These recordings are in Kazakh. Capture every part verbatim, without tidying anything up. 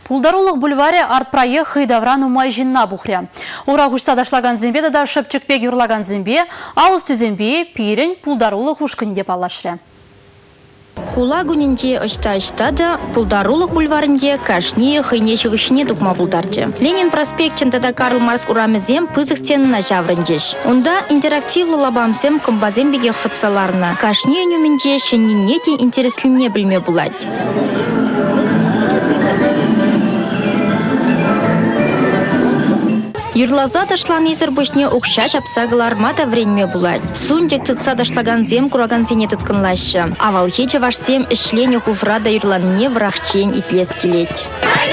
Пулдарулық бульваре арт-проект хыйдавран умай жинна бухря. Ура хушса дашлаган зембе да шепчикпек юрлаган зембе, ауысты зембе, пирень пулдарулық ушкынде палашря. Хула гунинде очта-очта да Пулдарулық бульварынде кашни хыйне чыгышыне тукма булдарчы. Ленин проспектченде да Карл Маркс урамызем пызык на жаврынжеш. Онда интерактивлы лабамсем комбазем бегех фатсаларна. Кашни нюменде шеннинети интереслине білме булать. Юрлаза ташлан езір бөшне оқша шапсағылар мата вренме булать. Сунжек тытса дашлаган зем кураган сене тыткынлашы. Авал хече вашсем ішлене хуфрада юрланне врахчен итлес келет.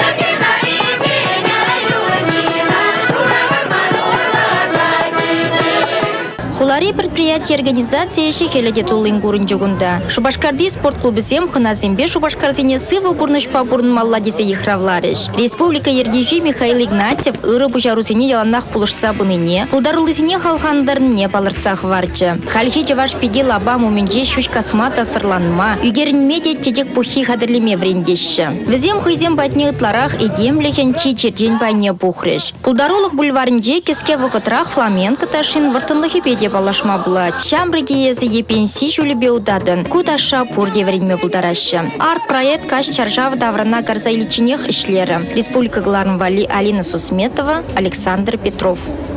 Хулари предприятие организации шекеледе тулын гурын жогунда. Шубашкарди спорт клубы зем хыназембе Шубашкарзине сывы бурныш по бурн малладисе ехравларыш. Республика Ергежи Михаил Игнатьев ыры бужарузине яланнах пулышса быныне, пулдарулызине халхандарне палырцах варчы. Хальхи жаваш пеге лаба муминже шуш космата сырланма, югерінмеде тежек пухи хадырлеме врендеші. Візем хызем батне ытларах едем лехенчи черджен байне бухрыш. Пулдарулық бульварынже кеске вғытрах фламенко ташин вартынлығы педе балашма була. Шамбрыге езі епенси жүлібе удадын. Кудаша пурде время булдарашы. Арт-проект каш чаржав даврана гарзайличинех ишлері. Республика Гларн Вали Алина Сусметова, Александр Петров.